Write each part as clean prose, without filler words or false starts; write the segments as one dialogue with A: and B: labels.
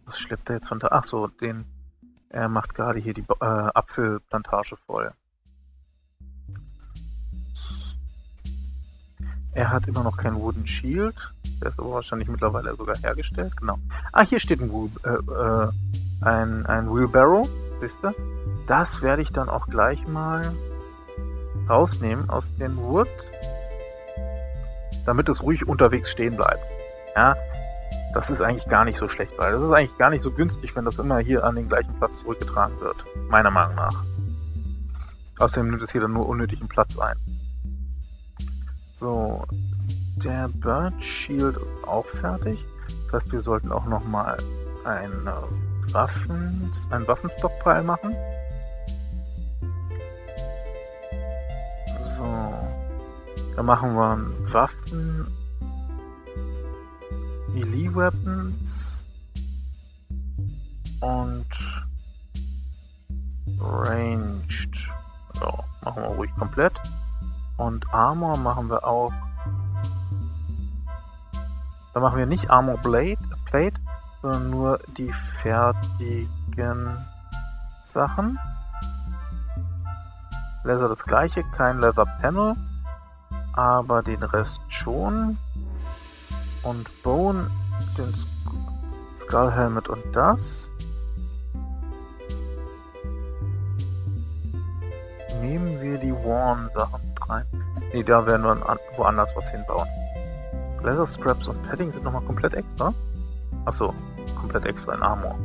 A: Was schleppt er jetzt von da? Ach so, er macht gerade hier die Apfelplantage voll. Er hat immer noch kein Wooden Shield. Der ist aber wahrscheinlich mittlerweile sogar hergestellt. Genau. Ah, hier steht ein Wheelbarrow. Siehst du? Das werde ich dann auch gleich mal rausnehmen aus dem Wood, damit es ruhig unterwegs stehen bleibt. Ja, das ist eigentlich gar nicht so schlecht, weil das ist eigentlich gar nicht so günstig, wenn das immer hier an den gleichen Platz zurückgetragen wird. Meiner Meinung nach. Außerdem nimmt es hier dann nur unnötigen Platz ein. So, der Bird Shield ist auch fertig. Das heißt, wir sollten auch nochmal einen Waffenstockpile machen. So, dann machen wir Waffen, Melee Weapons und Ranged. So, machen wir ruhig komplett. Und Armor machen wir auch. Da machen wir nicht Armor Plate, sondern nur die fertigen Sachen. Leather das gleiche, kein Leather Panel, aber den Rest schon. Und Bone, den Skull Helmet und das. Nehmen wir die Worn-Sachen mit rein. Ne, da werden wir woanders was hinbauen. Leather Straps und Padding sind nochmal komplett extra. Achso, komplett extra in Armor.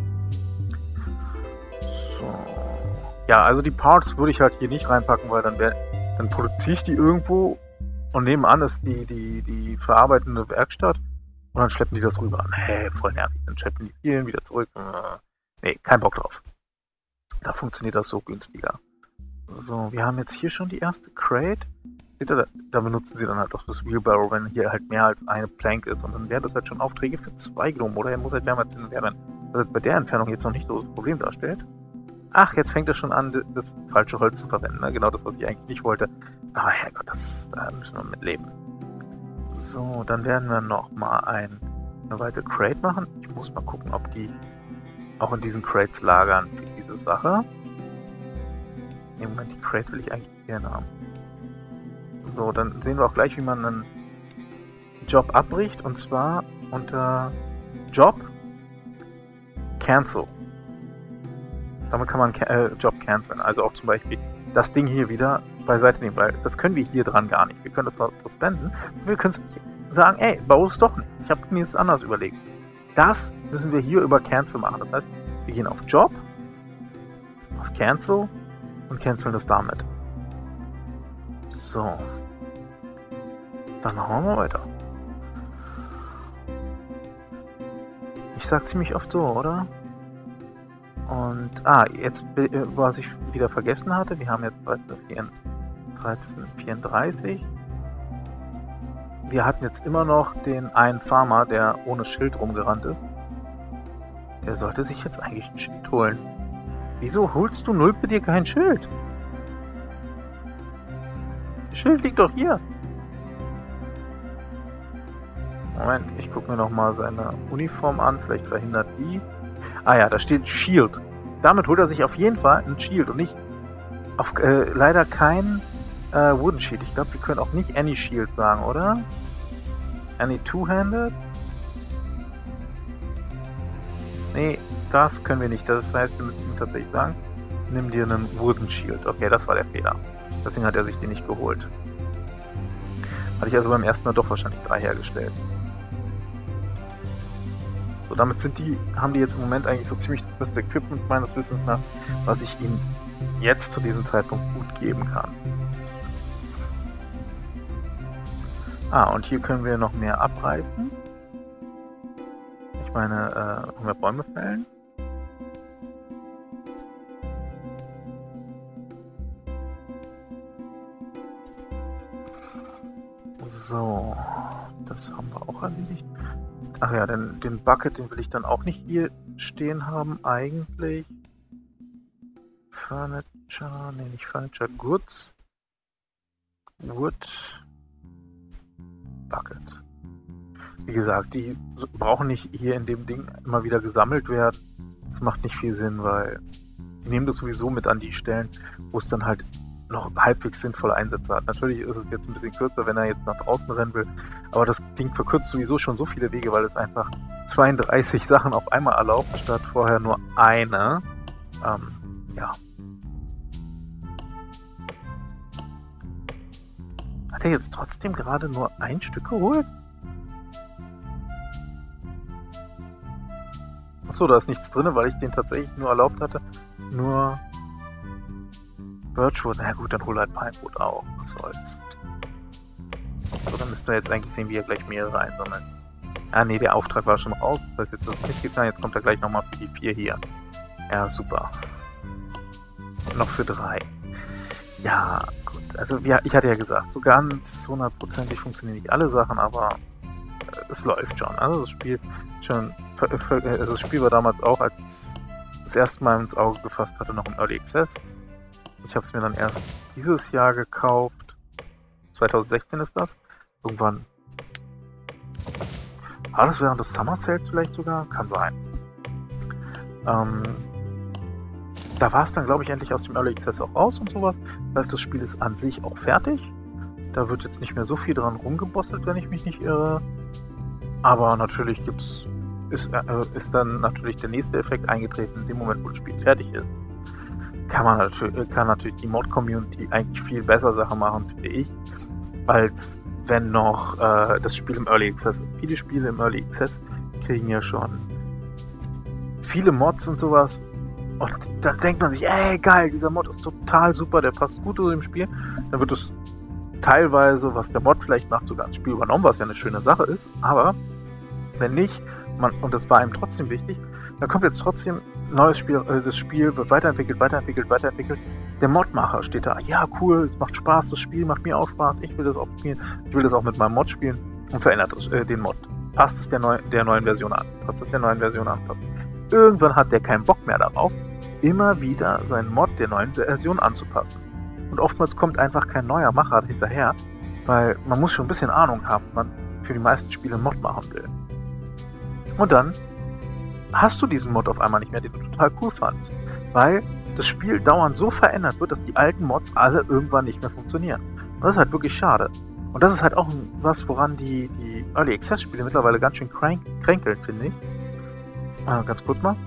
A: So. Ja, also die Parts würde ich halt hier nicht reinpacken, weil dann produziere ich die irgendwo und nebenan ist die verarbeitende Werkstatt und dann schleppen die das rüber. Nee, voll nervig. Dann schleppen die Zielen wieder zurück. Nee, kein Bock drauf. Da funktioniert das so günstiger. So, wir haben jetzt hier schon die erste Crate. Seht ihr, da benutzen sie dann halt auch das Wheelbarrow, wenn hier halt mehr als eine Plank ist. Und dann wären das halt schon Aufträge für 2 Gnomen. Oder er muss halt mehrmals hin und her rennen. Was jetzt bei der Entfernung jetzt noch nicht so das Problem darstellt. Ach, jetzt fängt er schon an, das falsche Holz zu verwenden. Ne? Genau das, was ich eigentlich nicht wollte. Aber Herrgott, da müssen wir mit leben. So, dann werden wir nochmal eine weitere Crate machen. Ich muss mal gucken, ob die auch in diesen Crates lagern für diese Sache. Im Moment, die Crate will ich eigentlich gerne haben. So, dann sehen wir auch gleich, wie man einen Job abbricht. Und zwar unter Job Cancel. Damit kann man Job canceln. Also auch zum Beispiel das Ding hier wieder beiseite nehmen, weil das können wir hier dran gar nicht. Wir können das zwar suspenden, wir können sagen, ey, baue es doch nicht. Ich habe mir jetzt anders überlegt. Das müssen wir hier über Cancel machen. Das heißt, wir gehen auf Job, auf Cancel und canceln das damit. So. Dann machen wir mal weiter. Ich sag ziemlich oft so, oder? Und, jetzt, was ich wieder vergessen hatte, wir haben jetzt 1334. Wir hatten jetzt immer noch den einen Farmer, der ohne Schild rumgerannt ist. Der sollte sich jetzt eigentlich ein Schild holen. Wieso holst du Nulpe dir kein Schild? Das Schild liegt doch hier. Moment, ich gucke mir nochmal seine Uniform an. Vielleicht verhindert die. Ah ja, da steht Shield. Damit holt er sich auf jeden Fall ein Shield und nicht auf leider kein Wooden Shield. Ich glaube, wir können auch nicht Any Shield sagen, oder? Any Two-Handed? Nee, das können wir nicht. Das heißt, wir müssen ihm tatsächlich sagen, nimm dir einen Wooden Shield. Okay, das war der Fehler. Deswegen hat er sich den nicht geholt. Hatte ich also beim ersten Mal doch wahrscheinlich 3 hergestellt. So, damit haben die jetzt im Moment eigentlich so ziemlich das beste Equipment meines Wissens nach, was ich ihnen jetzt zu diesem Zeitpunkt gut geben kann. Und hier können wir noch mehr abreißen. Ich meine, können wir Bäume fällen? So, das haben wir auch erledigt. Ach ja, den Bucket, den will ich dann auch nicht hier stehen haben, eigentlich. Furniture, nee, nicht Furniture, Goods. Wood. Bucket. wie gesagt, die brauchen nicht hier in dem Ding immer wieder gesammelt werden. Das macht nicht viel Sinn, weil die nehmen das sowieso mit an die Stellen, wo es dann halt noch halbwegs sinnvolle Einsätze hat. Natürlich ist es jetzt ein bisschen kürzer, wenn er jetzt nach draußen rennen will, aber das Ding verkürzt sowieso schon so viele Wege, weil es einfach 32 Sachen auf einmal erlaubt, statt vorher nur eine. Ja. Hat er jetzt trotzdem gerade nur ein Stück geholt? Achso, da ist nichts drin, weil ich den tatsächlich nur erlaubt hatte. Nur Birchwood. Na gut, dann hol halt Pinewood auch. Was soll's. So, dann müssten wir jetzt eigentlich sehen, wie er gleich mehrere einsammelt. Ah ne, der Auftrag war schon raus. Das heißt, jetzt ist es nicht getan. Jetzt kommt er gleich nochmal für die 4 hier. Ja, super. Noch für 3. Ja, gut. Also, ich hatte ja gesagt, so ganz 100%ig funktionieren nicht alle Sachen, aber es läuft schon. Also, das Spiel war damals auch, als es das erste Mal ins Auge gefasst hatte, noch im Early Access. Ich habe es mir dann erst dieses Jahr gekauft. 2016 ist das. Irgendwann. War das während des Summer Sales vielleicht sogar? Kann sein. Da war es dann, glaube ich, endlich aus dem Early Access auch raus und sowas. Das heißt, das Spiel ist an sich auch fertig. Da wird jetzt nicht mehr so viel dran rumgebostelt, wenn ich mich nicht irre. Aber natürlich ist dann natürlich der nächste Effekt eingetreten. In dem Moment, wo das Spiel fertig ist, kann natürlich die Mod-Community eigentlich viel besser Sachen machen, finde ich, als wenn noch das Spiel im Early Access ist. Viele Spiele im Early Access kriegen ja schon viele Mods und sowas. Und dann denkt man sich, ey, geil, dieser Mod ist total super, der passt gut zu dem Spiel. Dann wird es teilweise, was der Mod vielleicht macht, sogar ins Spiel übernommen, was ja eine schöne Sache ist. Aber wenn nicht, und das war ihm trotzdem wichtig, dann kommt jetzt trotzdem ein neues Spiel, das Spiel wird weiterentwickelt. Der Modmacher steht da, ja cool, es macht Spaß, das Spiel macht mir auch Spaß, ich will das auch spielen, ich will das auch mit meinem Mod spielen und verändert den Mod. Passt es der neuen Version an. Irgendwann hat der keinen Bock mehr darauf, immer wieder seinen Mod der neuen Version anzupassen. Und oftmals kommt einfach kein neuer Macher hinterher, weil man muss schon ein bisschen Ahnung haben, wenn man für die meisten Spiele einen Mod machen will. Und dann hast du diesen Mod auf einmal nicht mehr, den du total cool fandest, weil das Spiel dauernd so verändert wird, dass die alten Mods alle irgendwann nicht mehr funktionieren. Und das ist halt wirklich schade. Und das ist halt auch was, woran die Early Access Spiele mittlerweile ganz schön kränkeln, finde ich. Ganz kurz mal.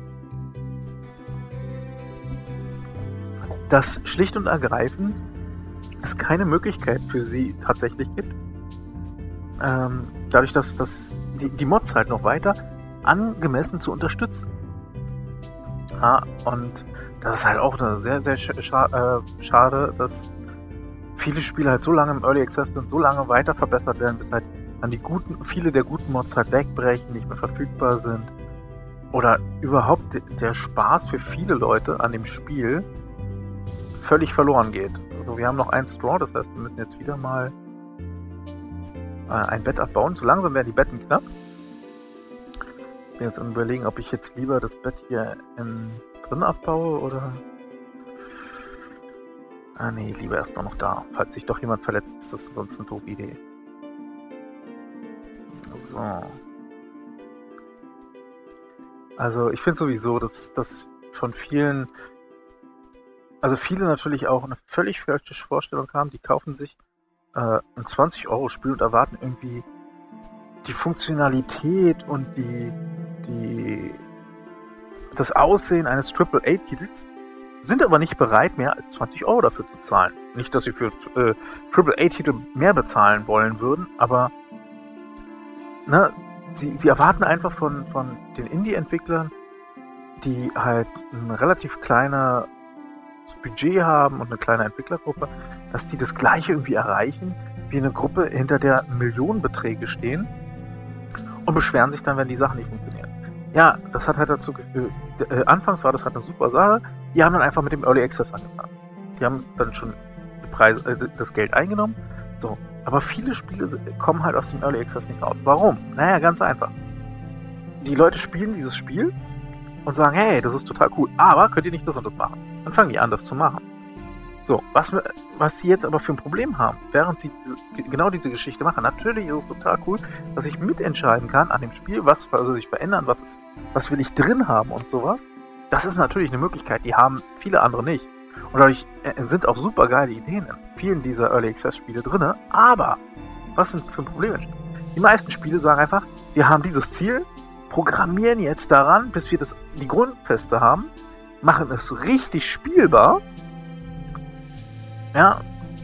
A: Dass schlicht und ergreifend es keine Möglichkeit für sie tatsächlich gibt. Dadurch, dass die Mods halt noch weiter angemessen zu unterstützen. Ja, und das ist halt auch eine sehr, sehr schade, dass viele Spiele halt so lange im Early Access sind, so lange weiter verbessert werden, bis halt dann viele der guten Mods halt wegbrechen, nicht mehr verfügbar sind. Oder überhaupt der Spaß für viele Leute an dem Spiel völlig verloren geht. Also wir haben noch ein Straw, das heißt, wir müssen jetzt wieder mal ein Bett abbauen. So langsam werden die Betten knapp. Ich bin jetzt am Überlegen, ob ich jetzt lieber das Bett hier drin abbaue oder... Ah nee, lieber erstmal noch da. Falls sich doch jemand verletzt, ist das sonst eine doofe Idee. So. Also ich finde sowieso, dass von vielen... Also viele natürlich auch eine völlig falsche Vorstellung haben, die kaufen sich ein 20-Euro-Spiel und erwarten irgendwie die Funktionalität und das Aussehen eines AAA-Titels, sind aber nicht bereit, mehr als 20 Euro dafür zu zahlen. Nicht, dass sie für AAA-Titel mehr bezahlen wollen würden, aber ne, sie erwarten einfach von den Indie-Entwicklern, die halt ein relativ kleines Budget haben und eine kleine Entwicklergruppe, dass die das Gleiche irgendwie erreichen wie eine Gruppe, hinter der Millionenbeträge stehen und beschweren sich dann, wenn die Sachen nicht funktionieren. Ja, das hat halt dazu geführt, anfangs war das halt eine super Sache, die haben dann einfach mit dem Early Access angefangen. Die haben dann schon das Geld eingenommen, so. Aber viele Spiele kommen halt aus dem Early Access nicht raus. Warum? Naja, ganz einfach. Die Leute spielen dieses Spiel und sagen, hey, das ist total cool, aber könnt ihr nicht das und das machen? Dann fangen die an, das zu machen. So, was sie jetzt aber für ein Problem haben, während sie genau diese Geschichte machen, natürlich ist es total cool, dass ich mitentscheiden kann an dem Spiel, was soll sich verändern, was will ich drin haben und sowas. Das ist natürlich eine Möglichkeit, die haben viele andere nicht. Und dadurch sind auch super geile Ideen in vielen dieser Early Access Spiele drin. Aber was sind für ein Problem entstehen? Die meisten Spiele sagen einfach, wir haben dieses Ziel, programmieren jetzt daran, bis wir die Grundfeste haben, machen es richtig spielbar, ja,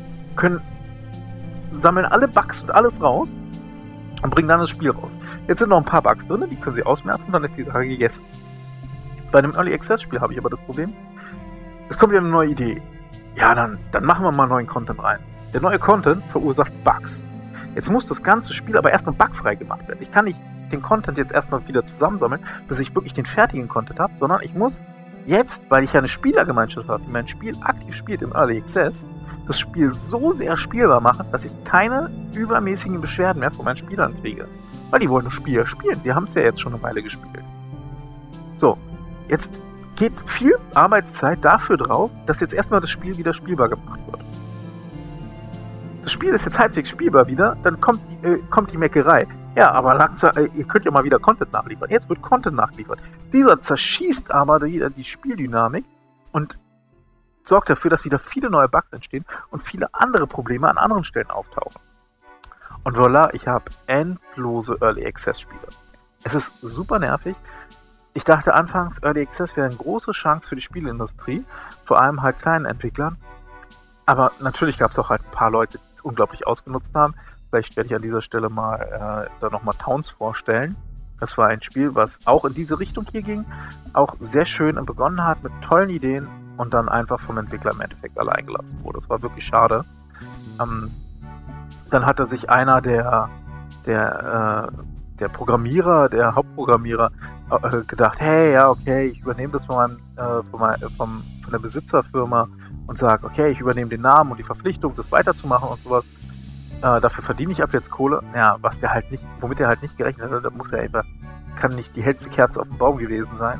A: sammeln alle Bugs und alles raus und bringen dann das Spiel raus. Jetzt sind noch ein paar Bugs drin, die können sie ausmerzen, dann ist die Sache gegessen. Bei einem Early Access Spiel habe ich aber das Problem, es kommt wieder eine neue Idee. Ja, dann machen wir mal neuen Content rein. Der neue Content verursacht Bugs. Jetzt muss das ganze Spiel aber erstmal bugfrei gemacht werden. Ich kann nicht den Content jetzt erstmal wieder zusammensammeln, bis ich wirklich den fertigen Content habe, sondern ich muss jetzt, weil ich ja eine Spielergemeinschaft habe, die mein Spiel aktiv spielt im Early Access, das Spiel so sehr spielbar machen, dass ich keine übermäßigen Beschwerden mehr von meinen Spielern kriege. Weil die wollen das Spiel spielen. Die haben es ja jetzt schon eine Weile gespielt. So, jetzt geht viel Arbeitszeit dafür drauf, dass jetzt erstmal das Spiel wieder spielbar gemacht wird. Das Spiel ist jetzt halbwegs spielbar wieder, dann kommt die Meckerei. Ja, aber ihr könnt ja mal wieder Content nachliefern. Jetzt wird Content nachliefert. Dieser zerschießt aber die Spieldynamik und sorgt dafür, dass wieder viele neue Bugs entstehen und viele andere Probleme an anderen Stellen auftauchen. Und voilà, ich habe endlose Early Access Spiele. Es ist super nervig. Ich dachte anfangs, Early Access wäre eine große Chance für die Spieleindustrie, vor allem halt kleinen Entwicklern. Aber natürlich gab es auch halt ein paar Leute, die es unglaublich ausgenutzt haben. Vielleicht werde ich an dieser Stelle mal da nochmal Towns vorstellen. Das war ein Spiel, was auch in diese Richtung hier ging, auch sehr schön begonnen hat mit tollen Ideen und dann einfach vom Entwickler im Endeffekt allein gelassen wurde. Das war wirklich schade. Dann hatte sich einer der Programmierer, der Hauptprogrammierer, gedacht, hey, ja, okay, ich übernehme das von der Besitzerfirma und sage, okay, ich übernehme den Namen und die Verpflichtung, das weiterzumachen und sowas. Dafür verdiene ich ab jetzt Kohle. Ja, womit er halt nicht gerechnet hat, kann nicht die hellste Kerze auf dem Baum gewesen sein.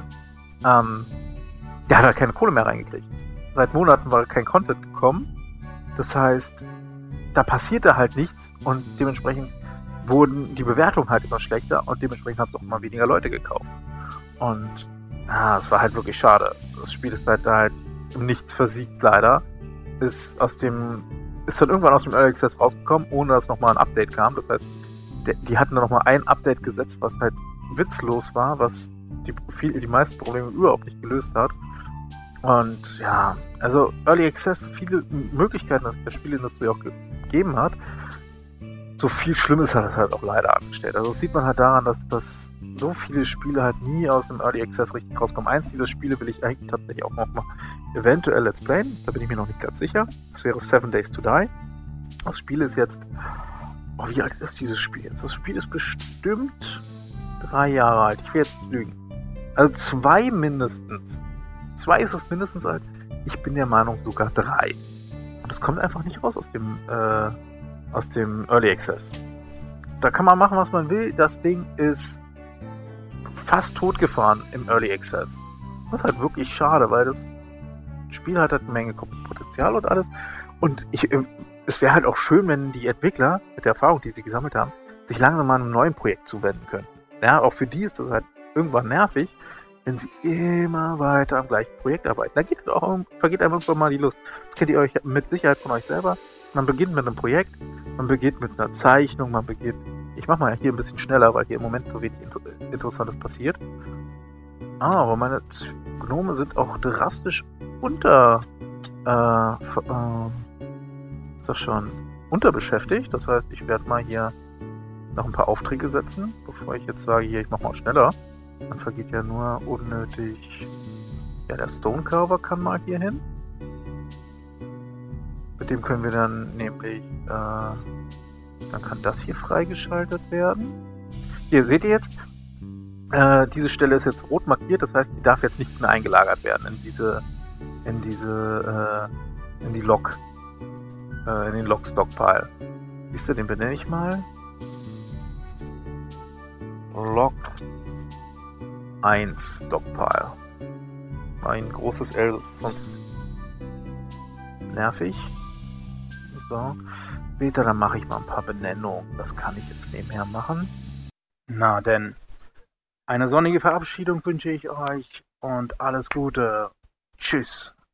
A: Der hat halt keine Kohle mehr reingekriegt. Seit Monaten war kein Content gekommen. Das heißt, da passierte halt nichts und dementsprechend wurden die Bewertungen halt immer schlechter und dementsprechend haben es auch immer weniger Leute gekauft. Und es war halt wirklich schade. Das Spiel ist halt im Nichts versiegt leider. Ist dann irgendwann aus dem Early Access rausgekommen, ohne dass nochmal ein Update kam. Das heißt, die hatten dann nochmal ein Update gesetzt, was halt witzlos war, was die meisten Probleme überhaupt nicht gelöst hat. Und ja, also Early Access, viele Möglichkeiten, dass es der Spielindustrie auch gegeben hat. So viel Schlimmes hat es halt auch leider angestellt. Also das sieht man halt daran, dass so viele Spiele halt nie aus dem Early Access richtig rauskommen. Eins dieser Spiele will ich eigentlich tatsächlich auch noch mal eventuell Let's Playen. Da bin ich mir noch nicht ganz sicher. Das wäre 7 Days to Die. Das Spiel ist jetzt... Oh, wie alt ist dieses Spiel jetzt? Das Spiel ist bestimmt 3 Jahre alt. Ich will jetzt nicht lügen. Also 2 mindestens. 2 ist es mindestens alt. Ich bin der Meinung sogar 3. Und es kommt einfach nicht raus aus dem Early Access. Da kann man machen, was man will. Das Ding ist fast totgefahren im Early Access. Das ist halt wirklich schade, weil das Spiel hat eine Menge Potenzial und alles. Und es wäre halt auch schön, wenn die Entwickler mit der Erfahrung, die sie gesammelt haben, sich langsam mal einem neuen Projekt zuwenden können. Ja, auch für die ist das halt irgendwann nervig, wenn sie immer weiter am gleichen Projekt arbeiten. Da vergeht einem irgendwann mal die Lust. Das kennt ihr euch mit Sicherheit von euch selber. Man beginnt mit einem Projekt, man beginnt mit einer Zeichnung, ich mache mal hier ein bisschen schneller, weil hier im Moment so wenig Interessantes passiert. Aber meine Gnome sind auch drastisch unterbeschäftigt. Das heißt, ich werde mal hier noch ein paar Aufträge setzen, bevor ich jetzt sage, hier, ich mache mal schneller. Dann vergeht ja nur unnötig... Ja, der Stonecarver kann mal hier hin. Mit dem können wir dann nämlich... dann kann das hier freigeschaltet werden. Hier, seht ihr jetzt? Diese Stelle ist jetzt rot markiert, das heißt, die darf jetzt nichts mehr eingelagert werden in den Log-Stockpile. Siehst du, den benenne ich mal. Log 1 Stockpile. Ein großes L, das ist sonst nervig. So. Später, dann mache ich mal ein paar Benennungen. Das kann ich jetzt nebenher machen. Na denn, eine sonnige Verabschiedung wünsche ich euch und alles Gute. Tschüss.